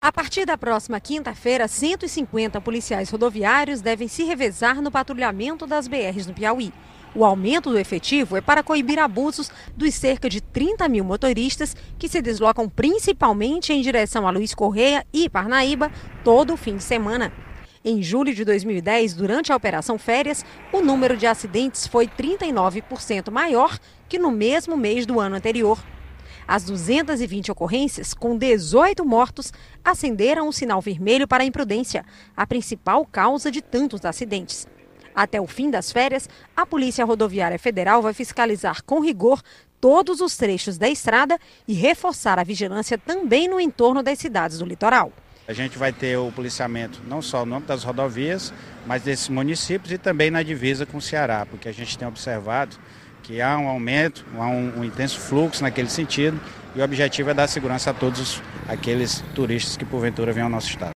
A partir da próxima quinta-feira, 150 policiais rodoviários devem se revezar no patrulhamento das BRs no Piauí. O aumento do efetivo é para coibir abusos dos cerca de 30 mil motoristas que se deslocam principalmente em direção a Luiz Correia e Parnaíba todo o fim de semana. Em julho de 2010, durante a Operação Férias, o número de acidentes foi 39% maior que no mesmo mês do ano anterior. As 220 ocorrências, com 18 mortos, acenderam o sinal vermelho para a imprudência, a principal causa de tantos acidentes. Até o fim das férias, a Polícia Rodoviária Federal vai fiscalizar com rigor todos os trechos da estrada e reforçar a vigilância também no entorno das cidades do litoral. A gente vai ter o policiamento não só no âmbito das rodovias, mas desses municípios e também na divisa com o Ceará, porque a gente tem observado que há um aumento, há um intenso fluxo naquele sentido, e o objetivo é dar segurança a todos aqueles turistas que porventura venham ao nosso estado.